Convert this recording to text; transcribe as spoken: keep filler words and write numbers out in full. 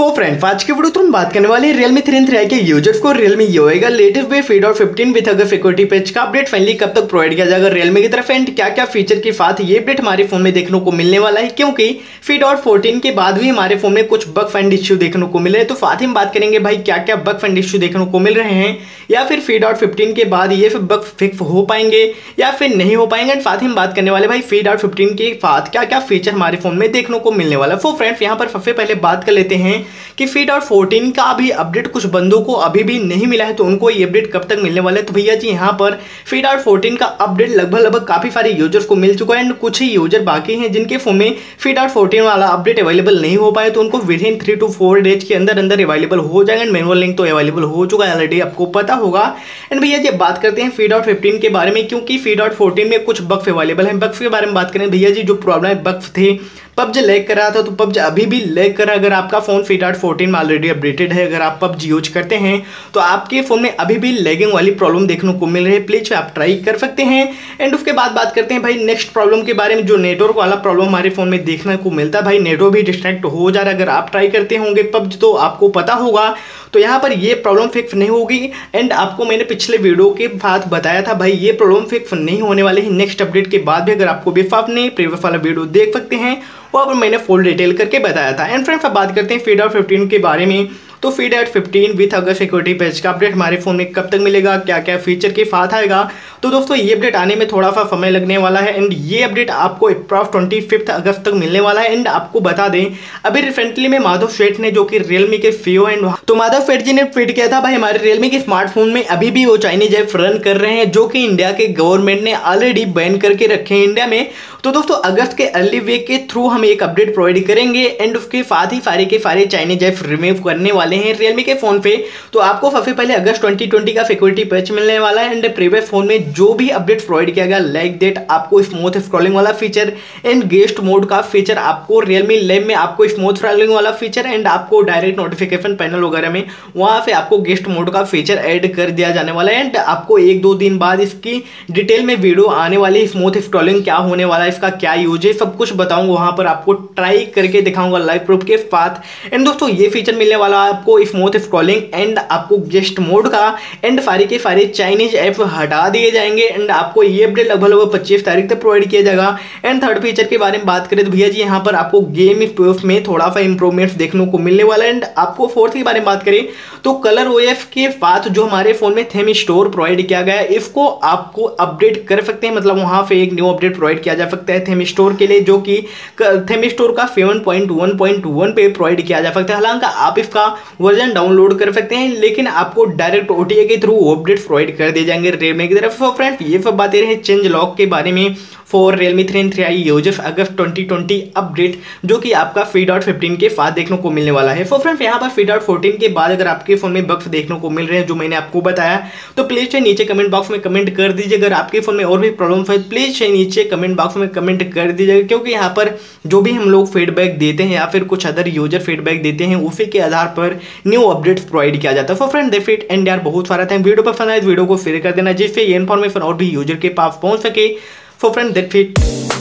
फो friend आज की video तो हम बात करने वाले Realme three and three I के यूजर्स को Realme ये होएगा लेटेस्ट वे फीड और फिफ्टीन विद अगर सिक्योरिटी पैच का अपडेट फाइनली कब तक प्रोवाइड किया जाएगा Realme की तरफ एंड क्या क्या फीचर के साथ ये अपडेट हमारे फोन में देखने को मिलने वाला है, क्योंकि फीड और फोर्टीन के बाद भी हमारे फोन में कुछ बग फाइंड इश्यू देखने को मिले। तो साथ ही हम बात करेंगे भाई क्या क्या बग फाइंड इश्यू देखने को मिल रहे हैं, या फिर फीड और फिफ्टीन के बाद ये बग फिक्स हो पाएंगे या फिर नहीं हो पाएंगे। एंड साथ ही हम बात करने वाले भाई फीड और फिफ्टीन के साथ क्या क्या फीचर हमारे फोन में देखने को मिलने वाला है। सो फ्रेंड्स यहाँ पर सबसे पहले बात कर लेते हैं कि फीड और फोर्टीन का अभी अपडेट कुछ बंदों को अभी भी नहीं मिला है, तो उनको ये अपडेट कब तक मिलने वाला है। तो भैया जी यहाँ पर फीड और फोर्टीन का अपडेट लगभग लगभग काफी सारे यूजर्स को मिल चुका है एंड कुछ ही यूजर बाकी हैं जिनके फोन में फीड और फोर्टीन वाला अपडेट अवेलेबल नहीं हो पाए, तो उनको within three two four days के अंदर अंदर अवेलेबल हो जाएगा। एंड मैनुअल लिंक तो अवेलेबल हो चुका है ऑलरेडी, आपको पता होगा। एंड भैया जी बात करते हैं फीड और फिफ्टीन के बारे में, क्योंकि फीड और फोर्टीन में कुछ बग्स अवेलेबल हैं। बग्स के बारे में बात करें भैया जी, जो प्रॉब्लम बग्स थे, पबजी लैग कर रहा था, तो पबजी अभी भी लैग कर रहा है। अगर आपका फोन फीड और फोर्टीन में ऑलरेडी अपडेटेड है, अगर आप पबजी यूज करते हैं तो आपके फोन में अभी भी लैगिंग वाली प्रॉब्लम देखने को मिल रही है, प्लीज आप ट्राई कर सकते हैं। एंड उसके बाद बात करते हैं भाई नेक्स्ट प्रॉब्लम के बारे में, जो नेटवर्क वाला प्रॉब्लम हमारे फोन में देखने को मिलता है। भाई नेटवर्क भी डिस्ट्रैक्ट हो जा रहा है, अगर आप ट्राई करते होंगे पबजी तो आपको पता होगा, तो यहाँ पर ये प्रॉब्लम फिक्स नहीं होगी। एंड आपको मैंने पिछले वीडियो के साथ बताया था भाई ये प्रॉब्लम फिक्स नहीं होने वाले हैं नेक्स्ट अपडेट के बाद भी। अगर आपको विश्वास नहीं, प्रीवियस वाला वीडियो देख सकते हैं, वहाँ पर मैंने फुल डिटेल करके बताया था। एंड फ्रेंड्स अब बात करते हैं फीड और फिफ्टीन के बारे में, तो फीड और फिफ्टीन विथ अगर सिक्योरिटी पैच का अपडेट हमारे फोन में कब तक मिलेगा, क्या क्या फीचर के साथ आएगा। तो दोस्तों ये अपडेट आने में थोड़ा सा समय लगने वाला है एंड ये अपडेट आपको अप्रॉक्स ट्वेंटी फिफ्थ अगस्त तक मिलने वाला है। एंड आपको बता दें अभी रिसेंटली में माधव सेठ ने, जो कि रियलमी के सीईओ एंड तो माधव सेठ जी ने ट्वीट किया था भाई हमारे रियलमी के स्मार्टफोन में अभी भी वो चाइनीज ऐप रन कर रहे हैं, जो कि इंडिया के गवर्नमेंट ने ऑलरेडी बैन करके रखे हैं इंडिया में। तो दोस्तों अगस्त के अर्ली वीक के थ्रू हम एक अपडेट प्रोवाइड करेंगे एंड उसके साथ ही सारे के सारे चाइनीज ऐप रिमूव करने वाले हैं रियलमी के फोन पे। तो आपको सबसे पहले अगस्त ट्वेंटी ट्वेंटी का सिक्योरिटी पैच मिलने वाला है एंड प्रीवियस फोन में जो भी अपडेट प्रोवाइड किया गया लाइक दैट आपको स्मूथ स्क्रॉलिंग वाला फीचर एंड गेस्ट मोड का फीचर, आपको रियलमी लैब में आपको स्मूथ स्क्रॉलिंग वाला फीचर एंड आपको डायरेक्ट नोटिफिकेशन पैनल वगैरह में वहां से आपको गेस्ट मोड का फीचर ऐड कर दिया जाने वाला है। एंड आपको एक दो दिन बाद इसकी डिटेल में वीडियो आने वाली, स्मूथ स्क्रॉलिंग क्या होने वाला है, इसका क्या यूज है, सब कुछ बताऊंगा, वहां पर आपको ट्राई करके दिखाऊंगा लाइव प्रूफ के साथ। एंड दोस्तों ये फीचर मिलने वाला है आपको स्मूथ स्क्रॉलिंग एंड आपको गेस्ट मोड का एंड सारे के सारे चाइनीज ऐप हटा दिए जाएंगे एंड आपको ये अपडेट लगभग लगभग पच्चीस तारीख तक प्रोवाइड किया जाएगा। एंड थर्ड फीचर के बारे में बात करें तो भैया जी यहाँ पर आपको गेम प्रूफ में थोड़ा सा इंप्रूवमेंट देखने को मिलने वाला है। एंड आपको फोर्थ के बारे में बात करें तो कलर ओएफ के साथ जो हमारे फोन में थीम स्टोर प्रोवाइड किया गया है, इसको आपको अपडेट कर सकते हैं, मतलब वहां पे एक न्यू अपडेट प्रोवाइड किया जा सकता है थीम स्टोर के लिए, जो कि थीम स्टोर का seven point one point one पे प्रोवाइड किया जा सकता है। हालांकि आप इसका वर्जन डाउनलोड कर सकते हैं, लेकिन आपको डायरेक्ट ओटीए के थ्रू अपडेट प्रोवाइड कर दिए जाएंगे Realme की तरफ। तो फ्रेंड्स ये सब बातें रहे चेंज लॉक के बारे में for Realme three and three I users August twenty twenty update, जो कि आपका फीड और फिफ्टीन के साथ देखने को मिलने वाला है। सो फ्रेंड्स यहाँ पर फीड और फोर्टीन के बाद अगर आपके फोन में बग्स देखने को मिल रहे हैं जो मैंने आपको बताया, तो प्लीज नीचे कमेंट बॉक्स में कमेंट कर दीजिए। अगर आपके फोन में और भी प्रॉब्लम है प्लीज नीचे कमेंट बॉक्स में कमेंट कर दीजिएगा, क्योंकि यहाँ पर जो भी हम लोग फीडबैक देते हैं या फिर कुछ अदर यूजर फीडबैक देते हैं उसी के आधार पर न्यू अपडेट्स प्रोवाइड किया जाता है। So friend that's it and यार बहुत सारा था, वीडियो पसंद आए वीडियो को शेयर कर देना जिससे ये इन्फॉर्मेशन और भी यूजर के पास पहुंच सके। So friend that's it.